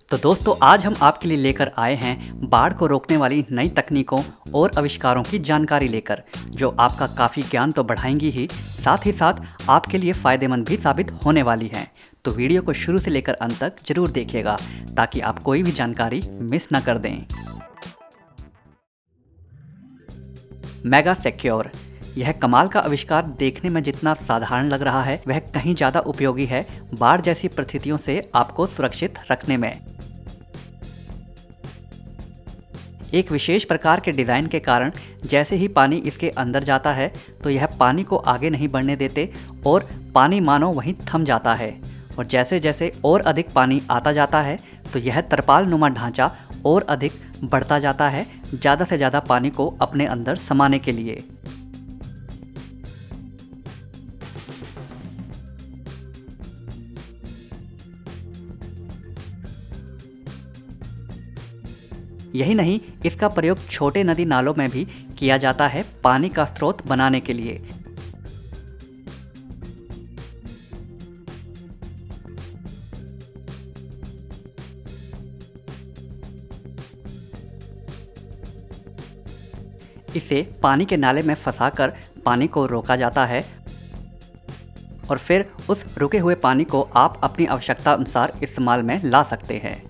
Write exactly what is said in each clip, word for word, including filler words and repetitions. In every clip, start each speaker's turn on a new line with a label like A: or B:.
A: तो दोस्तों आज हम आपके लिए लेकर आए हैं बाढ़ को रोकने वाली नई तकनीकों और आविष्कारों की जानकारी लेकर, जो आपका काफ़ी ज्ञान तो बढ़ाएंगी ही, साथ ही साथ आपके लिए फ़ायदेमंद भी साबित होने वाली हैं। तो वीडियो को शुरू से लेकर अंत तक जरूर देखिएगा ताकि आप कोई भी जानकारी मिस न कर दें। मेगा सिक्योर, यह कमाल का आविष्कार देखने में जितना साधारण लग रहा है वह कहीं ज़्यादा उपयोगी है बाढ़ जैसी परिस्थितियों से आपको सुरक्षित रखने में। एक विशेष प्रकार के डिज़ाइन के कारण जैसे ही पानी इसके अंदर जाता है तो यह पानी को आगे नहीं बढ़ने देते और पानी मानो वहीं थम जाता है, और जैसे जैसे और अधिक पानी आता जाता है तो यह तरपाल नुमा ढांचा और अधिक बढ़ता जाता है, ज़्यादा से ज़्यादा पानी को अपने अंदर समाने के लिए। यही नहीं, इसका प्रयोग छोटे नदी नालों में भी किया जाता है पानी का स्रोत बनाने के लिए। इसे पानी के नाले में फंसाकर पानी को रोका जाता है और फिर उस रुके हुए पानी को आप अपनी आवश्यकता अनुसार इस्तेमाल में ला सकते हैं।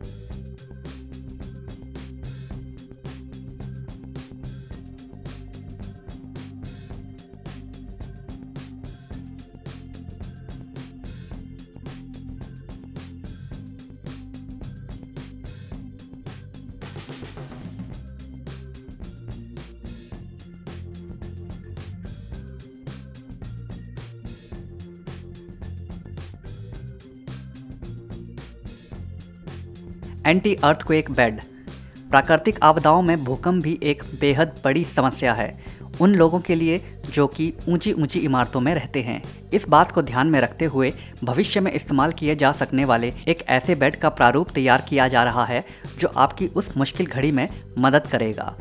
A: एंटी अर्थक्वेक बेड, प्राकृतिक आपदाओं में भूकंप भी एक बेहद बड़ी समस्या है उन लोगों के लिए जो कि ऊंची ऊंची इमारतों में रहते हैं। इस बात को ध्यान में रखते हुए भविष्य में इस्तेमाल किए जा सकने वाले एक ऐसे बेड का प्रारूप तैयार किया जा रहा है जो आपकी उस मुश्किल घड़ी में मदद करेगा।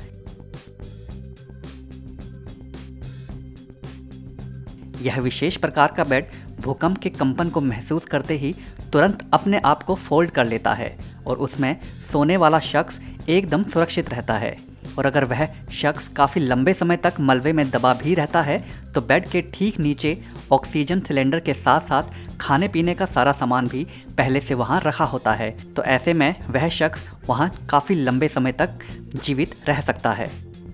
A: यह विशेष प्रकार का बेड भूकंप के कंपन को महसूस करते ही तुरंत अपने आप को फोल्ड कर लेता है और उसमें सोने वाला शख्स एकदम सुरक्षित रहता है। और अगर वह शख्स काफ़ी लंबे समय तक मलबे में दबा भी रहता है तो बेड के ठीक नीचे ऑक्सीजन सिलेंडर के साथ साथ खाने पीने का सारा सामान भी पहले से वहां रखा होता है, तो ऐसे में वह शख्स वहां काफ़ी लंबे समय तक जीवित रह सकता है।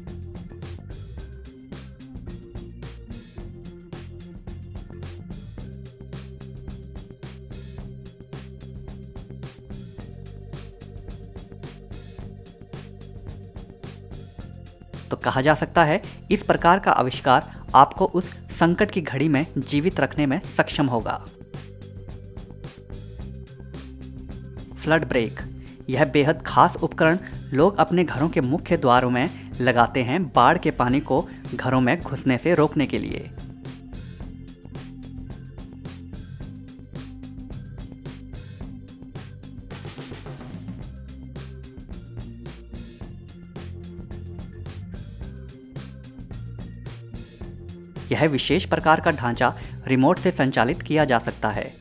A: तो कहा जा सकता है इस प्रकार का आविष्कार आपको उस संकट की घड़ी में जीवित रखने में सक्षम होगा। फ्लड ब्रेक, यह बेहद खास उपकरण लोग अपने घरों के मुख्य द्वारों में लगाते हैं बाढ़ के पानी को घरों में घुसने से रोकने के लिए। यह विशेष प्रकार का ढांचा रिमोट से संचालित किया जा सकता है।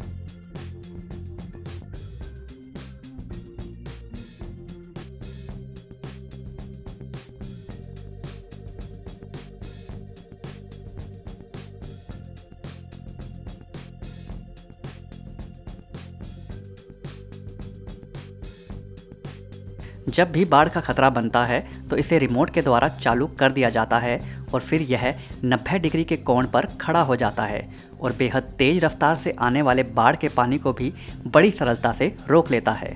A: जब भी बाढ़ का खतरा बनता है तो इसे रिमोट के द्वारा चालू कर दिया जाता है और फिर यह नब्बे डिग्री के कोण पर खड़ा हो जाता है और बेहद तेज रफ्तार से आने वाले बाढ़ के पानी को भी बड़ी सरलता से रोक लेता है।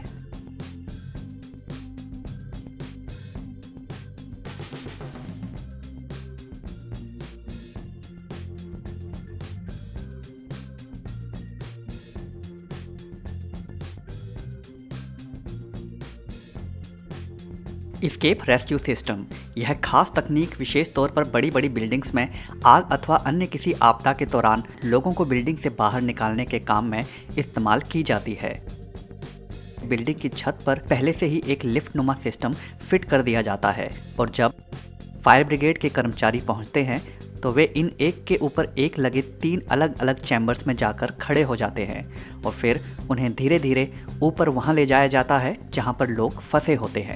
A: एस्केप रेस्क्यू सिस्टम, यह खास तकनीक विशेष तौर पर बड़ी बड़ी बिल्डिंग्स में आग अथवा अन्य किसी आपदा के दौरान लोगों को बिल्डिंग से बाहर निकालने के काम में इस्तेमाल की जाती है। बिल्डिंग की छत पर पहले से ही एक लिफ्ट नुमा सिस्टम फिट कर दिया जाता है और जब फायर ब्रिगेड के कर्मचारी पहुंचते हैं तो वे इन एक के ऊपर एक लगे तीन अलग अलग चैम्बर्स में जाकर खड़े हो जाते हैं और फिर उन्हें धीरे धीरे ऊपर वहां ले जाया जाता है जहां पर लोग फंसे होते हैं।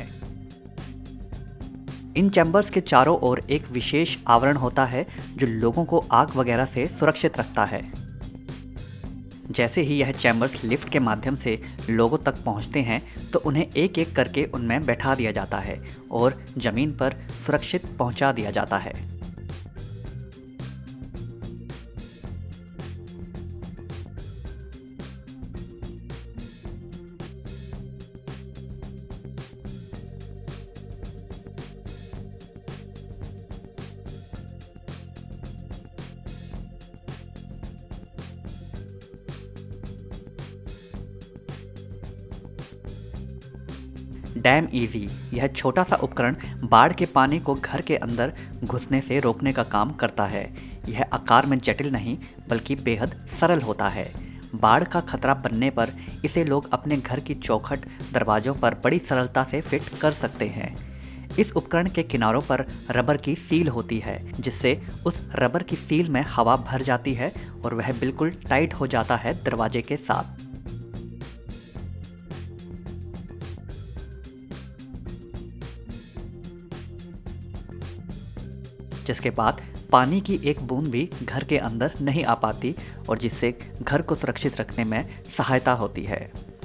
A: इन चैम्बर्स के चारों ओर एक विशेष आवरण होता है जो लोगों को आग वगैरह से सुरक्षित रखता है। जैसे ही यह चैम्बर्स लिफ्ट के माध्यम से लोगों तक पहुंचते हैं तो उन्हें एक एक करके उनमें बैठा दिया जाता है और ज़मीन पर सुरक्षित पहुंचा दिया जाता है। डैम इजी यह छोटा सा उपकरण बाढ़ के पानी को घर के अंदर घुसने से रोकने का काम करता है। यह आकार में जटिल नहीं बल्कि बेहद सरल होता है। बाढ़ का खतरा बनने पर इसे लोग अपने घर की चौखट दरवाजों पर बड़ी सरलता से फिट कर सकते हैं। इस उपकरण के किनारों पर रबर की सील होती है जिससे उस रबर की सील में हवा भर जाती है और वह बिल्कुल टाइट हो जाता है दरवाजे के साथ। जिसके बाद पानी की एक बूंद भी घर के अंदर नहीं आ पाती और जिससे घर को सुरक्षित रखने में सहायता होती है।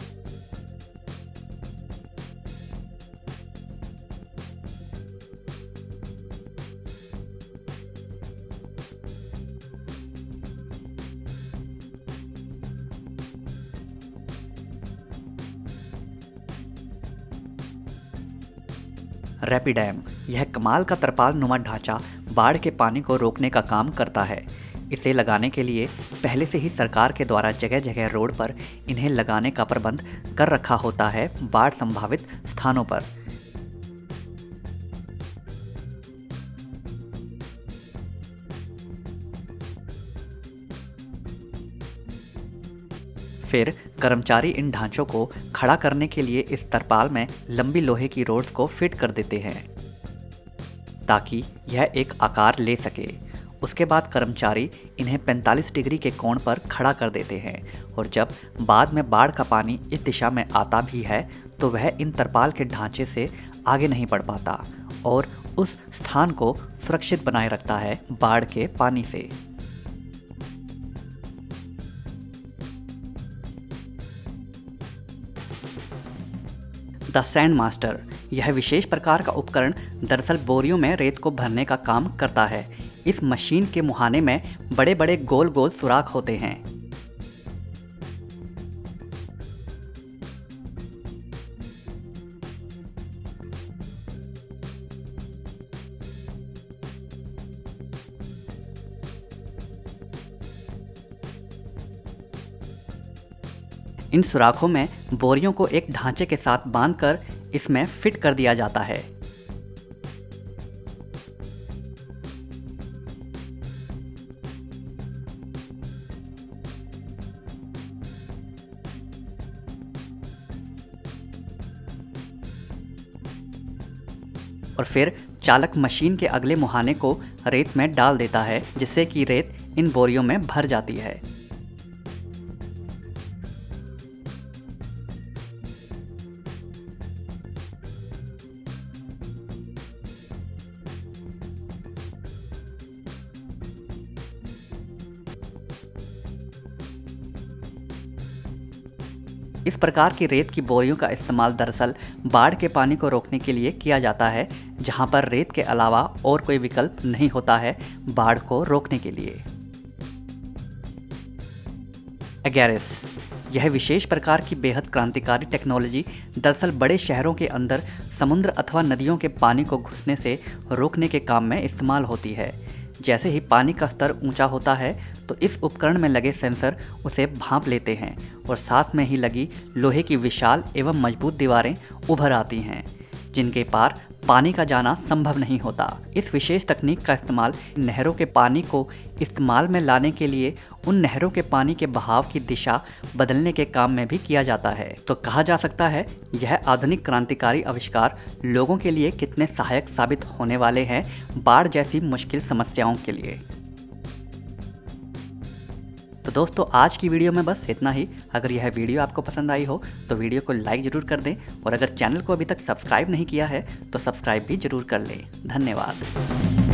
A: रैपिडैम यह कमाल का तरपाल नुमा ढांचा बाढ़ के पानी को रोकने का काम करता है। इसे लगाने के लिए पहले से ही सरकार के द्वारा जगह जगह रोड पर इन्हें लगाने का प्रबंध कर रखा होता है बाढ़ संभावित स्थानों पर। फिर कर्मचारी इन ढांचों को खड़ा करने के लिए इस तरपाल में लंबी लोहे की रोड्स को फिट कर देते हैं ताकि यह एक आकार ले सके। उसके बाद कर्मचारी इन्हें पैंतालीस डिग्री के कोण पर खड़ा कर देते हैं और जब बाद में बाढ़ का पानी इस दिशा में आता भी है तो वह इन तरपाल के ढांचे से आगे नहीं बढ़ पाता और उस स्थान को सुरक्षित बनाए रखता है बाढ़ के पानी से। द सैंड मास्टर यह विशेष प्रकार का उपकरण दरअसल बोरियों में रेत को भरने का काम करता है। इस मशीन के मुहाने में बड़े बड़े गोल गोल सुराख होते हैं। इन सुराखों में बोरियों को एक ढांचे के साथ बांधकर इसमें फिट कर दिया जाता है। और फिर चालक मशीन के अगले मुहाने को रेत में डाल देता है जिससे कि रेत इन बोरियों में भर जाती है। इस प्रकार की रेत की बोरियों का इस्तेमाल दरअसल बाढ़ के पानी को रोकने के लिए किया जाता है जहां पर रेत के अलावा और कोई विकल्प नहीं होता है बाढ़ को रोकने के लिए। एगैरेस यह विशेष प्रकार की बेहद क्रांतिकारी टेक्नोलॉजी दरअसल बड़े शहरों के अंदर समुद्र अथवा नदियों के पानी को घुसने से रोकने के काम में इस्तेमाल होती है। जैसे ही पानी का स्तर ऊंचा होता है तो इस उपकरण में लगे सेंसर उसे भांप लेते हैं और साथ में ही लगी लोहे की विशाल एवं मजबूत दीवारें उभर आती हैं जिनके पार पानी का जाना संभव नहीं होता। इस विशेष तकनीक का इस्तेमाल नहरों के पानी को इस्तेमाल में लाने के लिए उन नहरों के पानी के बहाव की दिशा बदलने के काम में भी किया जाता है। तो कहा जा सकता है यह आधुनिक क्रांतिकारी आविष्कार लोगों के लिए कितने सहायक साबित होने वाले हैं बाढ़ जैसी मुश्किल समस्याओं के लिए। तो दोस्तों आज की वीडियो में बस इतना ही। अगर यह वीडियो आपको पसंद आई हो तो वीडियो को लाइक ज़रूर कर दें और अगर चैनल को अभी तक सब्सक्राइब नहीं किया है तो सब्सक्राइब भी ज़रूर कर लें। धन्यवाद।